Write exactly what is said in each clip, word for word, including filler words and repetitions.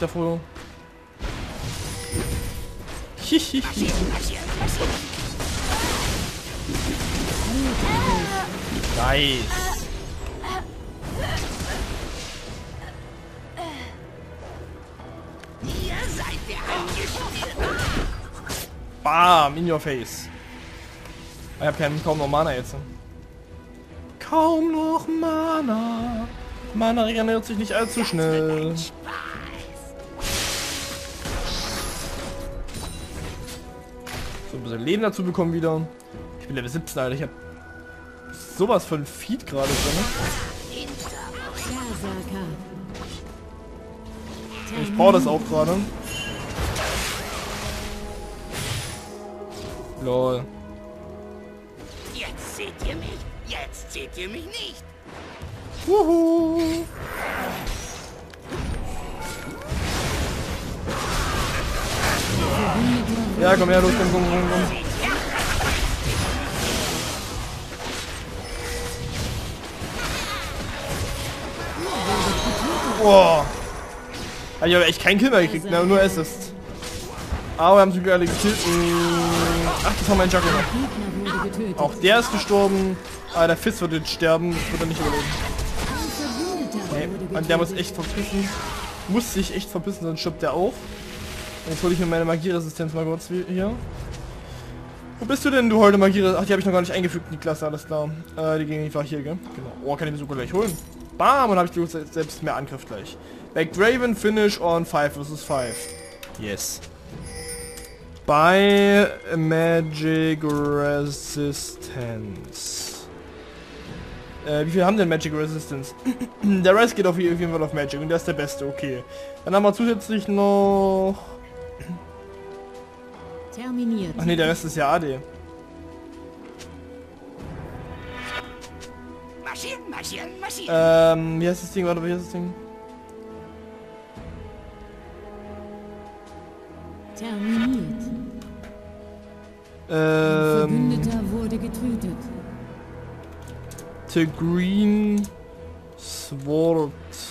davor. Hihihi. Nice. Ihr seid der Angespierte. Bam, in your face. Ich hab keinen, kaum noch Mana jetzt. Kaum noch Mana. Mana regeneriert sich nicht allzu schnell. So ein bisschen Leben dazu bekommen wieder. Ich bin Level siebzehn, Alter. Ich hab sowas von Feed gerade drin. Ich brauche das auch gerade. Lol. Jetzt seht ihr mich. Jetzt seht ihr mich nicht. Wuhu. Ja, komm her, los, komm, komm, komm, komm. Boah. Hab ich aber echt keinen Kill mehr gekriegt, ne? Nur Assist. Aber wir haben sogar alle gekillt. Ach, das war mein Jacko noch. Auch der ist gestorben. Aber der Fist wird jetzt sterben. Das wird er nicht überleben. Nee, und der muss echt verpissen. Muss sich echt verpissen, sonst stirbt der auch. Jetzt hole ich mir meine Magieresistenz mal kurz hier. Wo bist du denn, du holde Magie? Ach, die habe ich noch gar nicht eingefügt in die Klasse, alles klar. Äh, die ging einfach hier, gell? Genau. Oh, kann ich mir sogar gleich holen. Bam, und habe ich selbst mehr Angriff gleich. Backdraven, Finish on five versus five. Yes. Bei Magic Resistance. Äh, wie viel haben denn Magic Resistance? Der Rest geht auf jeden Fall auf Magic und der ist der beste, okay. Dann haben wir zusätzlich noch... Terminiert. Ach ne, der Rest ist ja A D. Marschieren, marschieren, marschieren. Ähm, wie heißt das Ding? Warte, wie heißt das Ding? Terminiert. Ähm... Verbündeter wurde getötet. The Green Sword.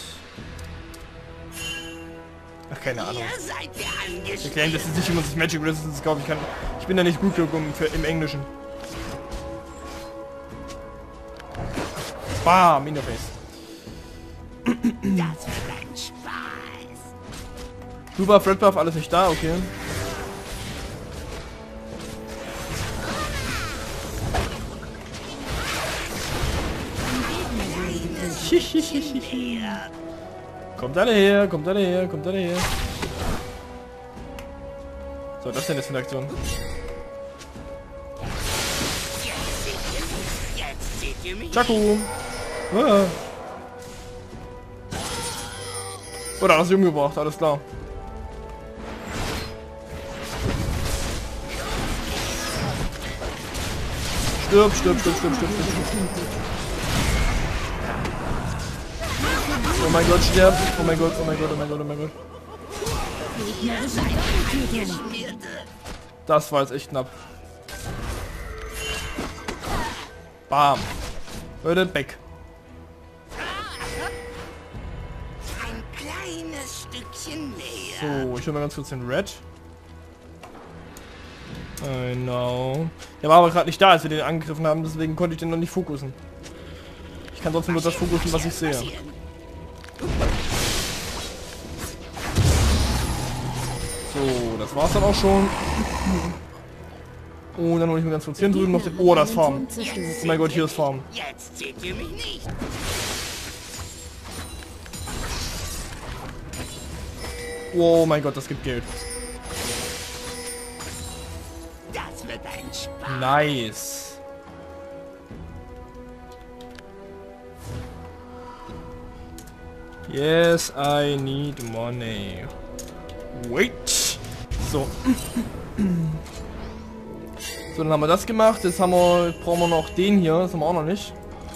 Ach, keine Ahnung. Ihr seid der Ich Angespierte. glaube, das ist nicht, wie man sich Magic Resistance kaufen kann. Ich bin da nicht gut genug für, im Englischen. Bam, in the face. Das wird ein Spaß. Super, Fred Buff, alles nicht da, okay. Kommt alle her, kommt alle her, kommt alle her. So, das ist denn jetzt für eine Aktion? Jetzt seht ihr mich. Jetzt seht ihr mich. Chaku! Ah. Oder hast du umgebracht, alles klar. Stirb, stirb, stirb, stirb, stirb, stirb, stirb. Oh mein Gott, stirb! Oh mein Gott, oh mein Gott, oh mein Gott, oh mein Gott. Ihr seid der Angespierte. Das war jetzt echt knapp. Bam. Leute, weg. Ein kleines Stückchen näher. So, ich hole mal ganz kurz den Red. I know. Der war aber gerade nicht da, als wir den angegriffen haben, deswegen konnte ich den noch nicht fokussen. Ich kann trotzdem nur das fokussen, was ich sehe. So, das war's dann auch schon. Und dann hole ich mir ganz kurz hier drüben noch den... Oh, das Farm. Oh mein Gott, hier ist Farm. Jetzt seht ihr mich nicht. Oh mein Gott, das gibt Geld. Das wird ein Spaß. Nice. Yes, I need money. Wait. So. So, dann haben wir das gemacht. Jetzt haben wir, jetzt brauchen wir noch den hier. Das haben wir auch noch nicht.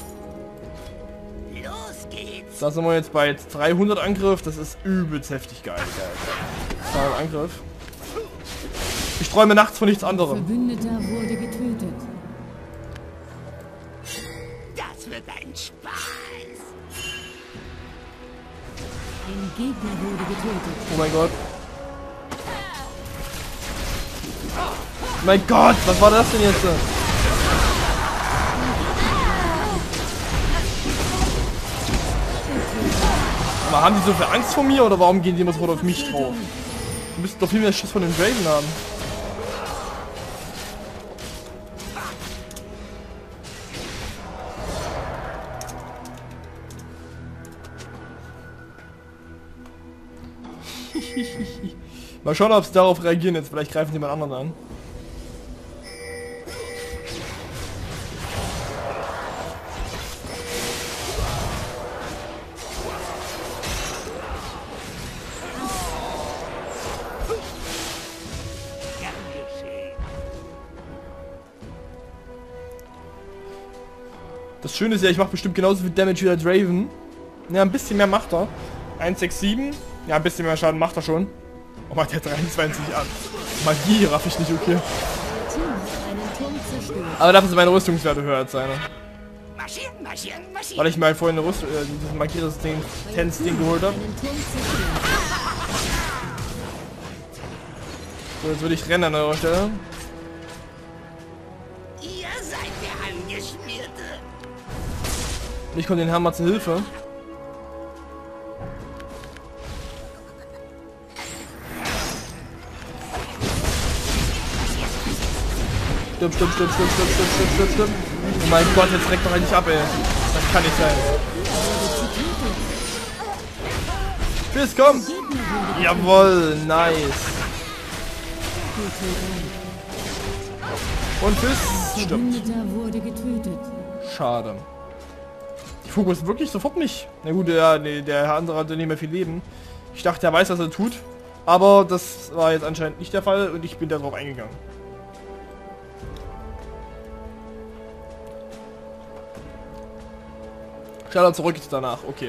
Los geht's. Da sind wir jetzt bei dreihundert Angriff. Das ist übelst heftig geil. dreihundert Angriff. Ich träume nachts von nichts anderem. Verbündeter wurde getötet. Das wird ein Spaß. Ein Gegner wurde getötet. Oh mein Gott. Mein Gott, was war das denn jetzt? Aber haben die so viel Angst vor mir oder warum gehen die immer sofort auf mich drauf? Die müssten doch viel mehr Schiss von den Draven haben. Mal schauen, ob sie darauf reagieren jetzt. Vielleicht greifen sie mal anderen an. Das Schöne ist ja, ich mache bestimmt genauso viel Damage wie der Draven. Ja, ein bisschen mehr macht er. eins sechs sieben. Ja, ein bisschen mehr Schaden macht er schon. Oh, macht der dreiundzwanzig an. Magie raff ich nicht, okay. Aber dafür sind meine Rüstungswerte höher als seine. Marschieren, marschieren, marschieren. Weil ich mir halt vorhin eine Rüst äh, dieses Magiersystem Tänz-Ding geholt habe. So, jetzt würde ich rennen an eurer Stelle. Ihr seid der Angeschmierte. Ich komme den Herrn mal zur Hilfe. Stimmt, stimmt, stimmt, stimmt, stimmt, stimmt, stimmt, stimmt, stimmt. Oh mein Gott, jetzt reckt doch eigentlich ab, ey. Das kann nicht sein. Fizz, komm! Jawoll, nice. Und Fizz stimmt. Wurde getötet. Schade. Die Fokus wirklich sofort mich. Na gut, ja, nee, der andere hatte nicht mehr viel Leben. Ich dachte, er weiß, was er tut. Aber das war jetzt anscheinend nicht der Fall und ich bin darauf eingegangen. Schneller zurück jetzt danach, okay.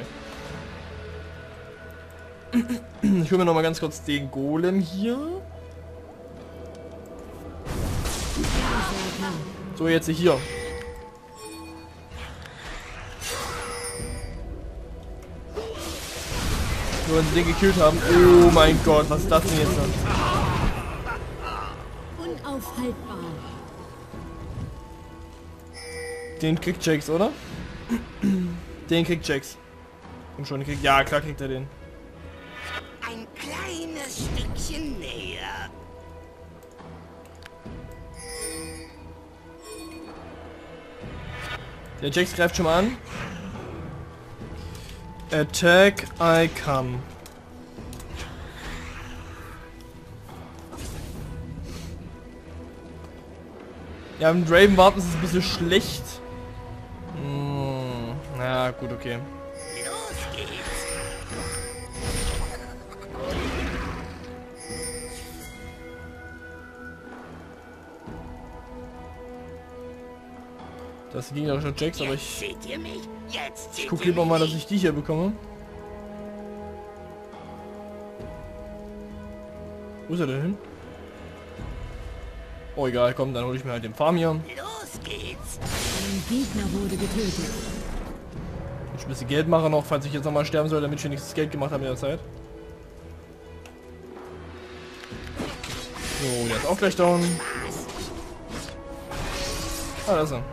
Ich hole mir noch mal ganz kurz den Golem hier. So, jetzt hier. Nur wenn sie den gekillt haben. Oh mein Gott, was ist das denn jetzt? Unaufhaltbar. Den kriegt Jax, oder? Den kriegt Jax. Und schon, den kriegt. Ja, klar kriegt er den. Ein kleines Stückchen näher. Der Jax greift schon mal an. Attack, I come. Ja, im Draven warten ist es ein bisschen schlecht. Hm, na gut, okay. Los geht's. Das ging auch schon Jax, aber ich, Seht ihr mich? Jetzt seht ich guck ihr lieber mal, dass mich. ich die hier bekomme. Wo ist er denn hin? Oh egal, komm, dann hole ich mir halt den Farm hier. Los geht's. Ein Gegner wurde getötet. Ich ein bisschen Geld mache noch, falls ich jetzt nochmal sterben soll, damit ich wenigstens Geld gemacht habe in der Zeit. So, jetzt auch gleich down. Ah, da ist er.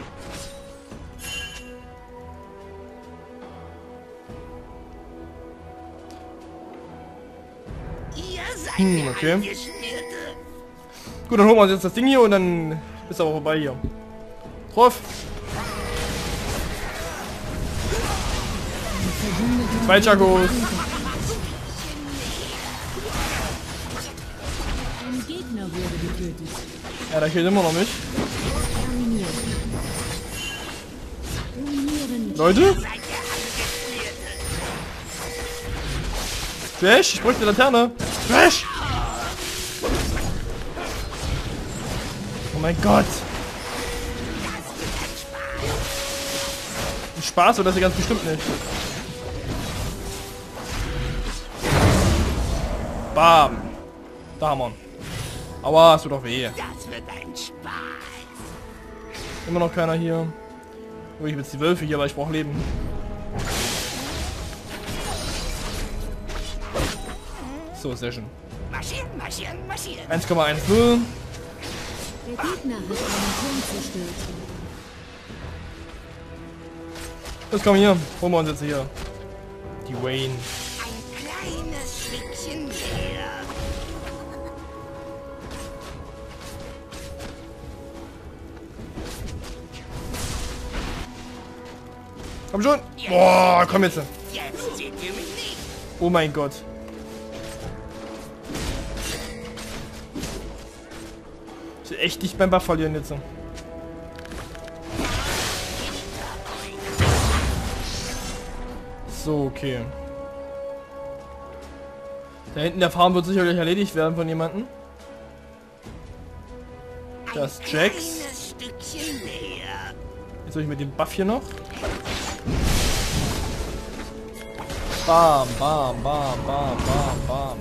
Ihr seid Hm, der okay. Angeschmierte. Gut, dann holen wir uns jetzt das Ding hier und dann ist aber vorbei hier. Drauf. Zwei Chakos. Ein Gegner wurde getötet. Ja, der killt immer noch mich. Terminiert. Ruinieren. Leute? Seid der Angeschmierte. Trash, ich bräuchte eine Laterne. Trash! Oh mein Gott. Ein Spaß oder das hier ganz bestimmt nicht. Bam. Da haben wir ihn. Aua, es tut doch weh. Das wird ein Spaß. Immer noch keiner hier. Oh, ich habe jetzt die Wölfe hier, aber ich brauche Leben. So, sehr schön. Marschieren, marschieren, marschieren. eins Komma eins null. Der Gegner hat einen Turm zerstört. Los, komm hier. Holen wir uns jetzt hier. Die Wayne. Ein kleines Stückchen mehr. Komm schon. Boah, komm jetzt. Jetzt seht ihr mich nicht. Oh mein Gott. Ich will echt nicht beim Buff verlieren jetzt. So, okay. Da hinten der Farm wird sicherlich erledigt werden von jemandem. Das ist Jax. Kleines Stückchen mehr. Jetzt soll ich mit dem Buff hier noch. Bam, bam, bam, bam, bam, bam.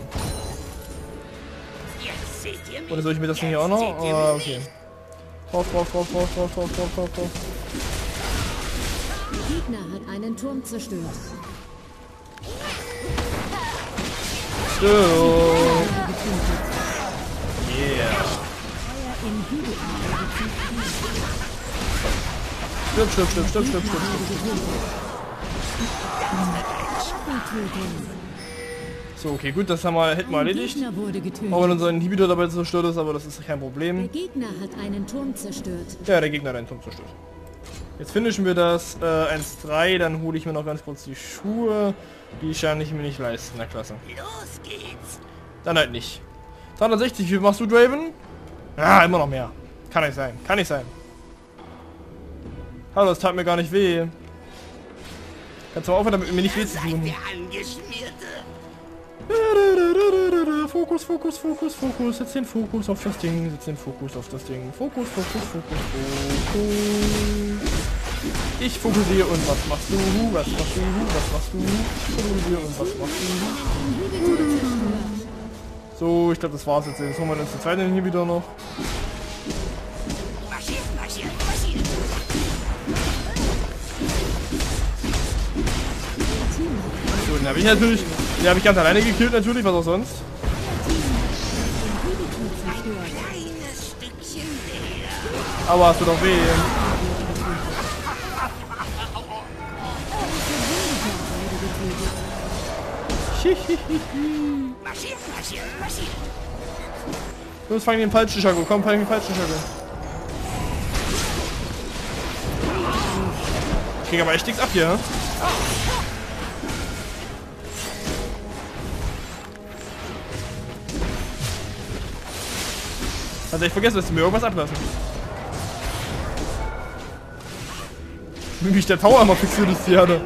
Jetzt seht ihr mich. Oder soll ich mir das Ding hier auch noch? Ah, okay. Drauf, drauf, drauf, drauf, drauf, drauf, drauf, drauf, drauf. Der Gegner hat einen Turm zerstört. So. Wurde getötet. Yeah. Euer Inhibitor wurde getötet. Stirb, stirb, stirb, stirb, stirb, stirb, stirb. Doppeltötung. So, okay, gut, das haben wir, hätten wir Ein erledigt. Gegner wurde getötet. Auch wenn unser Inhibitor dabei zerstört ist, aber das ist kein Der Problem. Gegner hat einen Turm zerstört. Ja, der Gegner hat einen Turm zerstört. Jetzt finishen wir das äh, eins drei, dann hole ich mir noch ganz kurz die Schuhe. Die kann ich mir nicht leisten, na klasse. Los geht's. Dann halt nicht. dreihundertsechzig, wie viel machst du, Draven? Ja, immer noch mehr. Kann nicht sein, kann nicht sein. Hallo, das tat mir gar nicht weh. Kannst du mal aufhören, damit mir nicht weh zu Seid tun. der Angeschmierte. Fokus, Fokus, Fokus, Fokus. Setz den Fokus auf das Ding. Setz den Fokus auf das Ding. Fokus, Fokus, Fokus, Fokus. Ich fokussiere und was machst du? Was machst du? Was machst du? Ich fokussiere und was machst du? Inhibitor zerstört. So, ich glaube, das war's jetzt. Jetzt holen wir uns den zweiten Inhibitor noch. Marschieren, marschieren, marschieren. So, den habe ich natürlich. Den habe ich ganz alleine gekillt natürlich, was auch sonst. Inhibitor zerstört. Kleines Stückchen mehr. Aber es tut auch weh. Marschieren, marschieren, marschieren. Los, fang den falschen Shaco. Komm, fang den falschen Shaco. Ich krieg aber echt nichts ab hier. Also ich vergesse, dass sie mir irgendwas ablassen. Wie mich der Tower immer fixiert ist, die Erde.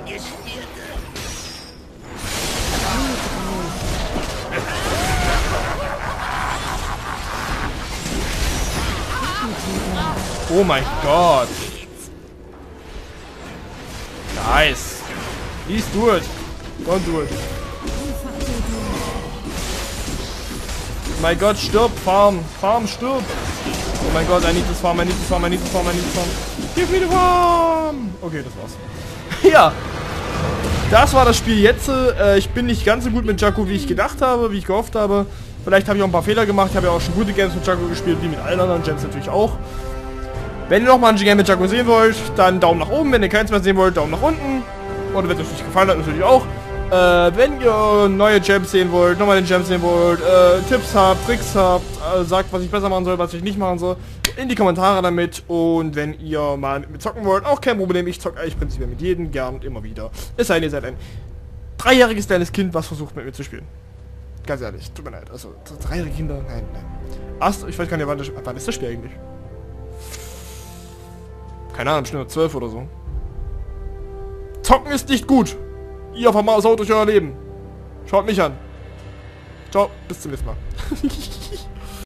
Oh mein Gott. Nice. Please do it. Don't do it. Mein Gott, stirb, Farm. Farm, stirb. Oh mein Gott, I need this farm, I need this farm, I need this farm, I need this farm. Give me the farm. Okay, das war's. Ja. Das war das Spiel jetzt. Äh, ich bin nicht ganz so gut mit Jaco, wie ich gedacht habe, wie ich gehofft habe. Vielleicht habe ich auch ein paar Fehler gemacht. Ich habe ja auch schon gute Games mit Jaco gespielt, wie mit allen anderen Gems natürlich auch. Wenn ihr nochmal ein Game mit Jaco sehen wollt, dann Daumen nach oben. Wenn ihr keins mehr sehen wollt, Daumen nach unten. Oder wenn es euch nicht gefallen hat, natürlich auch. Äh, wenn ihr neue Gems sehen wollt, nochmal den Gems sehen wollt, äh, Tipps habt, Tricks habt, äh, sagt, was ich besser machen soll, was ich nicht machen soll, in die Kommentare damit. Und wenn ihr mal mit mir zocken wollt, auch kein Problem. Ich zocke eigentlich prinzipiell mit jedem, gern und immer wieder. Es sei denn, ihr seid ein dreijähriges kleines Kind, was versucht mit mir zu spielen. Ganz ehrlich, tut mir leid. Also, dreijährige Kinder, nein, nein. Ast, ich weiß gar nicht, wann, das, wann ist das Spiel eigentlich? Keine Ahnung, bestimmt zwölf oder so. Zocken ist nicht gut. Ihr versaut euch euer Leben. Schaut mich an. Ciao, bis zum nächsten Mal.